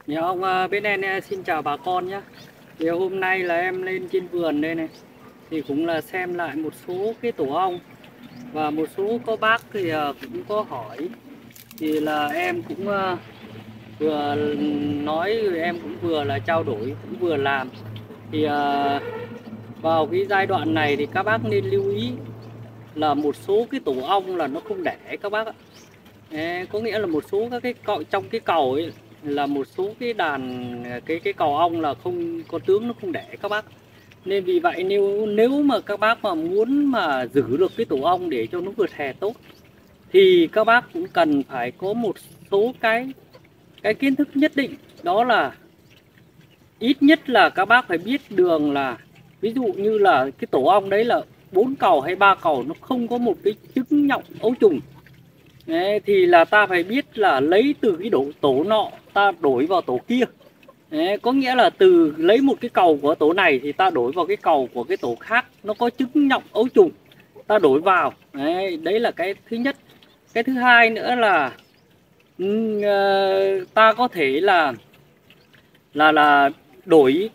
Dạ ông bên em xin chào bà con nhé. Thì hôm nay là em lên trên vườn đây này, thì cũng là xem lại một số cái tổ ong, và một số có bác thì cũng có hỏi, thì là em cũng vừa nói rồi em cũng vừa là trao đổi, cũng vừa làm. Thì vào cái giai đoạn này thì các bác nên lưu ý là một số cái tổ ong là nó không đẻ các bác ạ. Đấy, có nghĩa là một số các cái cậu trong cái cầu ấy là một số cái đàn cái cầu ong là không có tướng, nó không đẻ các bác. Nên vì vậy nếu nếu mà các bác mà muốn mà giữ được cái tổ ong để cho nó vượt hè tốt, thì các bác cũng cần phải có một số cái kiến thức nhất định. Đó là ít nhất là các bác phải biết đường là, ví dụ như là cái tổ ong đấy là 4 cầu hay 3 cầu, nó không có một cái trứng nhộng ấu trùng. Đấy, thì là ta phải biết là lấy từ cái tổ nọ ta đổi vào tổ kia. Đấy, có nghĩa là từ lấy một cái cầu của tổ này thì ta đổi vào cái cầu của cái tổ khác nó có trứng nhộng ấu trùng, ta đổi vào. Đấy là cái thứ nhất. Cái thứ hai nữa là ta có thể là đổi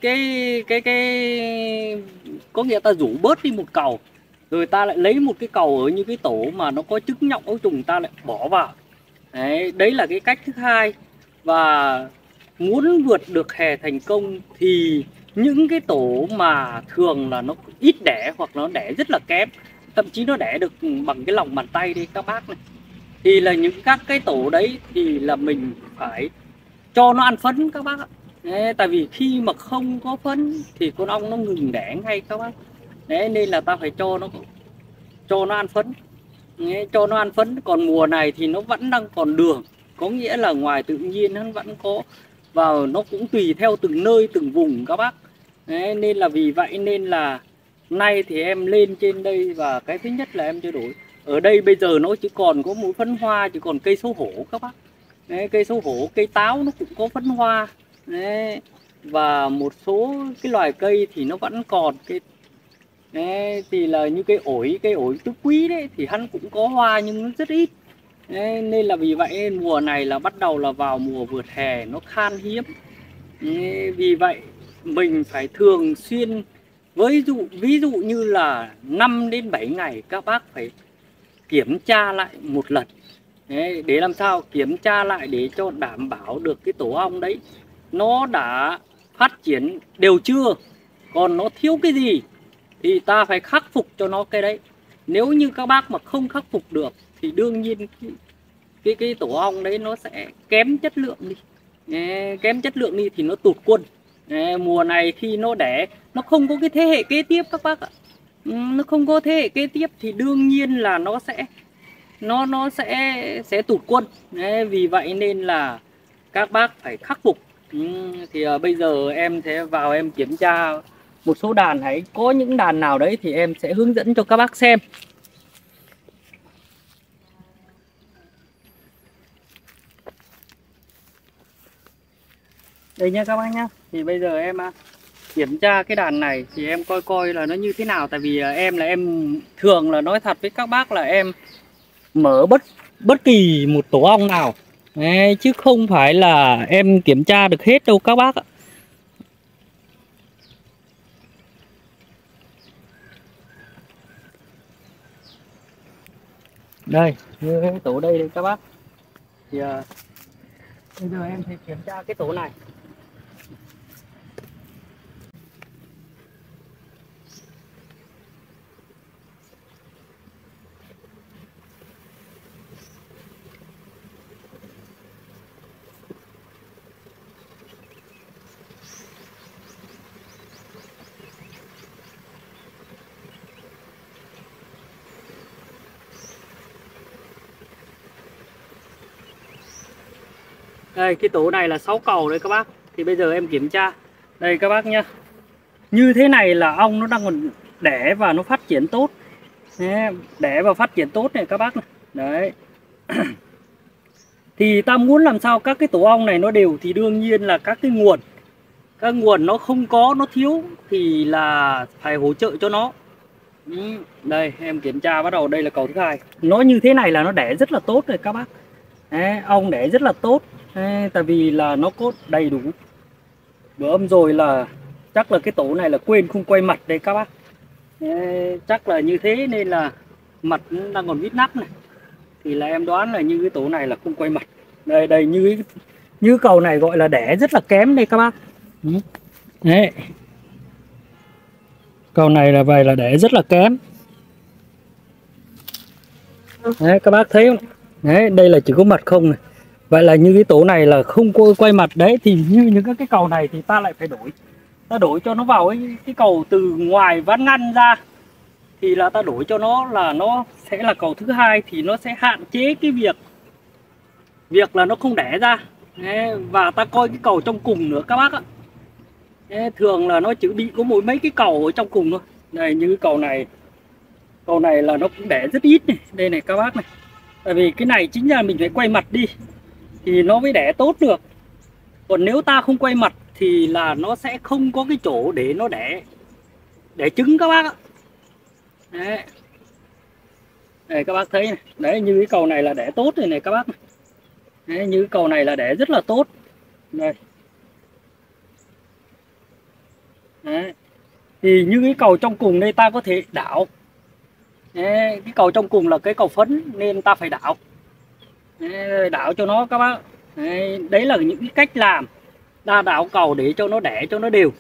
cái có nghĩa ta rủ bớt đi một cầu, rồi ta lại lấy một cái cầu ở như cái tổ mà nó có trứng nhộng ấu trùng, ta lại bỏ vào. Đấy là cái cách thứ hai. Và muốn vượt được hè thành công thì những cái tổ mà thường là nó ít đẻ hoặc nó đẻ rất là kém, thậm chí nó đẻ được bằng cái lòng bàn tay đi các bác này, thì là những các cái tổ đấy thì là mình phải cho nó ăn phấn các bác ạ. Đấy, tại vì khi mà không có phấn thì con ong nó ngừng đẻ ngay các bác. Đấy, nên là ta phải cho nó ăn phấn. Đấy, cho nó ăn phấn. Còn mùa này thì nó vẫn đang còn đường, có nghĩa là ngoài tự nhiên nó vẫn có vào, nó cũng tùy theo từng nơi từng vùng các bác. Đấy, nên là vì vậy nên là nay thì em lên trên đây, và cái thứ nhất là em chưa đổi. Ở đây bây giờ nó chỉ còn có mỗi phấn hoa, chỉ còn cây xấu hổ các bác. Đấy, cây xấu hổ, cây táo nó cũng có phấn hoa. Đấy, và một số cái loài cây thì nó vẫn còn cái. Đấy, thì là như cây ổi tứ quý đấy thì hắn cũng có hoa nhưng nó rất ít. Đấy, nên là vì vậy nên mùa này là bắt đầu là vào mùa vượt hè nó khan hiếm. Đấy, vì vậy mình phải thường xuyên, ví dụ như là 5 đến 7 ngày các bác phải kiểm tra lại một lần. Đấy, để làm sao kiểm tra lại để cho đảm bảo được cái tổ ong đấy nó đã phát triển đều chưa, còn nó thiếu cái gì thì ta phải khắc phục cho nó cái đấy. Nếu như các bác mà không khắc phục được thì đương nhiên cái tổ ong đấy nó sẽ kém chất lượng đi. Kém chất lượng đi thì nó tụt quân. Mùa này khi nó đẻ, nó không có cái thế hệ kế tiếp các bác ạ. Nó không có thế hệ kế tiếp thì đương nhiên là nó sẽ tụt quân. Đấy, vì vậy nên là các bác phải khắc phục. Thì bây giờ em sẽ vào em kiểm tra một số đàn, hãy có những đàn nào đấy thì em sẽ hướng dẫn cho các bác xem. Đây nha các bác nhá. Thì bây giờ em kiểm tra cái đàn này thì em coi coi là nó như thế nào. Tại vì em thường là nói thật với các bác là em mở bất kỳ một tổ ong nào. Đấy, chứ không phải là em kiểm tra được hết đâu các bác ạ. Đây, như cái tổ đây các bác. Thì bây giờ em sẽ kiểm tra cái tổ này. Đây, cái tổ này là 6 cầu đấy các bác. Thì bây giờ em kiểm tra. Đây các bác nhá. Như thế này là ong nó đang còn đẻ và nó phát triển tốt. Đấy, đẻ và phát triển tốt này các bác này. Đấy. Thì ta muốn làm sao các cái tổ ong này nó đều thì đương nhiên là các nguồn nó không có, nó thiếu thì là phải hỗ trợ cho nó. Đây em kiểm tra bắt đầu, đây là cầu thứ hai. Nó như thế này là nó đẻ rất là tốt rồi các bác. Đấy, ong đẻ rất là tốt. Đấy, tại vì là nó có đầy đủ. Bữa hôm rồi là chắc là cái tổ này là quên không quay mặt đây các bác. Đấy, chắc là như thế nên là mặt nó đang còn vít nắp này. Thì là em đoán là như cái tổ này là không quay mặt. Đây đây, như cầu này gọi là đẻ rất là kém đây các bác. Đấy. Cầu này là vậy là đẻ rất là kém. Đấy các bác thấy không? Đấy, đây là chỉ có mặt không này. Vậy là như cái tổ này là không quay mặt đấy, thì như những cái cầu này thì ta lại phải đổi. Ta đổi cho nó vào cái cầu từ ngoài ván ngăn ra, thì là ta đổi cho nó là nó sẽ là cầu thứ hai, thì nó sẽ hạn chế cái việc là nó không đẻ ra. Đấy, và ta coi cái cầu trong cùng nữa các bác ạ. Đấy, thường là nó chỉ bị có mấy cái cầu ở trong cùng thôi. Này như cái cầu này là nó cũng đẻ rất ít này. Đây này các bác này. Tại vì cái này chính là mình phải quay mặt đi thì nó mới đẻ tốt được. Còn nếu ta không quay mặt thì là nó sẽ không có cái chỗ để nó đẻ trứng các bác ạ. Đấy. Đây các bác thấy này. Đấy, như cái cầu này là đẻ tốt rồi này các bác này. Đấy, như cái cầu này là đẻ rất là tốt. Đây. Đấy. Thì như cái cầu trong cùng đây ta có thể đảo. Đấy, cái cầu trong cùng là cái cầu phấn nên ta phải đảo. Đấy, đảo cho nó các bác. Đấy là những cái cách làm ta đảo cầu để cho nó đẻ cho nó đều.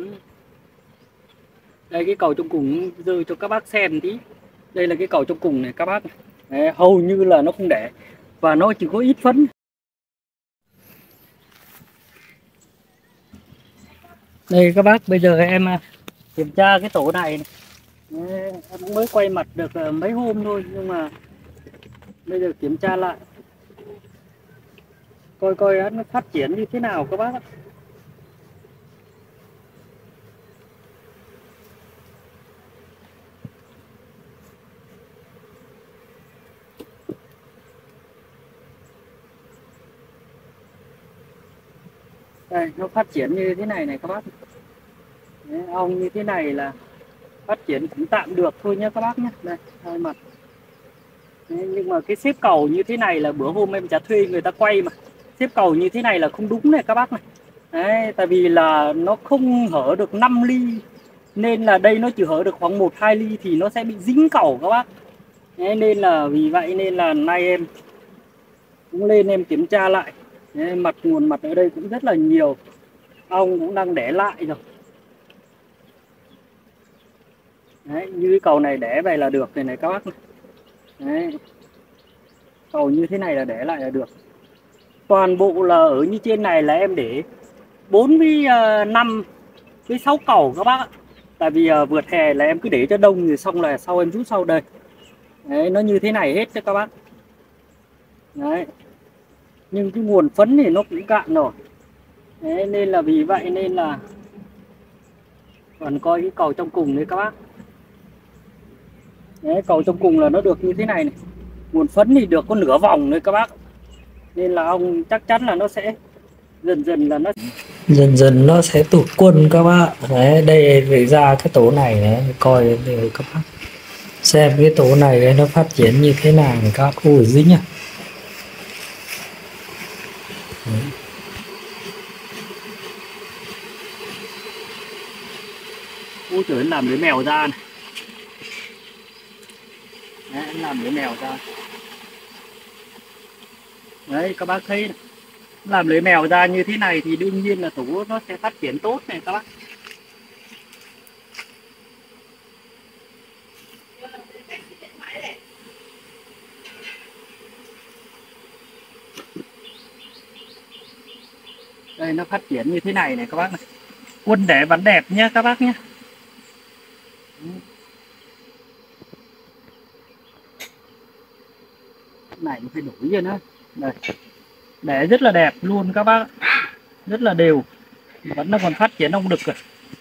Đây cái cầu trong cùng dơ cho các bác xem tí. Đây là cái cầu trong cùng này các bác. Đấy, hầu như là nó không đẻ và nó chỉ có ít phấn. Đây các bác, bây giờ em kiểm tra cái tổ này. Đấy, em mới quay mặt được mấy hôm thôi, nhưng mà bây giờ kiểm tra lại coi nó phát triển như thế nào các bác ạ. Đây, nó phát triển như thế này này các bác. Đấy, ong như thế này là phát triển cũng tạm được thôi nhé các bác nhé. Đây, hai mặt. Đấy, nhưng mà cái xếp cầu như thế này là bữa hôm em trả thuê người ta quay mà. Xếp cầu như thế này là không đúng này các bác này. Đấy, tại vì là nó không hở được 5 ly. Nên là đây nó chỉ hở được khoảng 1-2 ly thì nó sẽ bị dính cầu các bác. Đấy, nên là vì vậy nên là nay em cũng lên em kiểm tra lại. Đấy, nguồn mặt ở đây cũng rất là nhiều. Ong cũng đang đẻ lại rồi. Đấy, như cái cầu này đẻ vậy là được này này các bác này. Đấy. Cầu như thế này là đẻ lại là được. Toàn bộ là ở như trên này là em để 4 với 5 với 6 cầu các bác ạ. Tại vì vượt hè là em cứ để cho đông rồi xong là sau em rút sau đây. Đấy, nó như thế này hết cho các bác. Đấy. Nhưng cái nguồn phấn thì nó cũng cạn rồi. Đấy, nên là vì vậy nên là còn coi cái cầu trong cùng đấy các bác. Đấy, cầu trong cùng là nó được như thế này này. Nguồn phấn thì được có nửa vòng thôi các bác. Nên là ông chắc chắn là nó sẽ dần dần nó sẽ tụt quân các bác. Đấy, đây phải ra cái tổ này đấy, coi để các bác xem cái tổ này đấy, nó phát triển như thế nào các bác. Ui dính à. Ôi trời, làm lưới mèo ra này. Đấy, em làm lưới mèo ra. Đấy các bác thấy này. Làm lưới mèo ra như thế này thì đương nhiên là tổ nó sẽ phát triển tốt này các bác. Đây nó phát triển như thế này này các bác này. Quân đẻ bắn đẹp nhé các bác nhé. Này nó phải đổi lên nữa. Đây. Đẻ rất là đẹp luôn các bác. Rất là đều. Vẫn nó còn phát triển ong đực rồi.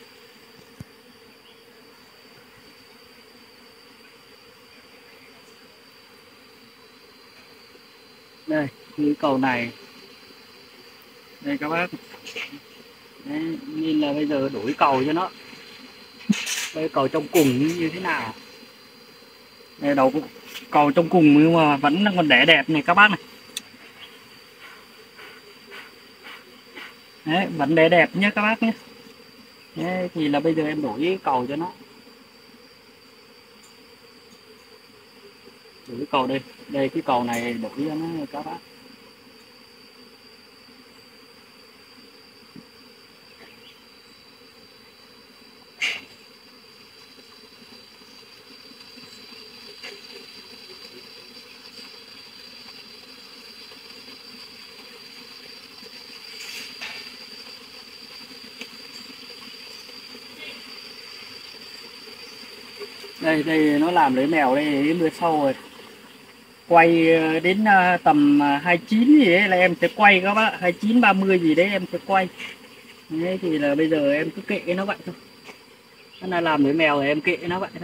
Đây, cái cầu này. Đây các bác. Đấy, nên là bây giờ đổi cầu cho nó. Đây cầu trong cùng như thế nào. Đây đầu cầu trong cùng nhưng mà vẫn còn đẻ đẹp này các bác này. Đấy, vấn đề đẹp nhé các bác nhé. Đấy, thì là bây giờ em đổi cầu cho nó. Đổi cái cầu đây. Đây cái cầu này đổi cho nó các bác. Đây đây nó làm lấy mèo đây đến mưa sâu rồi. Quay đến tầm 29 gì đấy là em sẽ quay các bác, 29 30 gì đấy em sẽ quay. Đấy thì là bây giờ em cứ kệ nó vậy thôi. Nó là làm lấy mèo thì em kệ nó vậy thôi.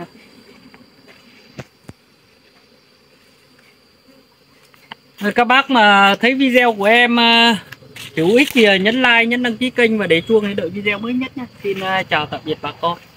Rồi các bác mà thấy video của em hữu ích thì nhấn like, nhấn đăng ký kênh và để chuông để đợi video mới nhất nhé. Xin chào tạm biệt bà con.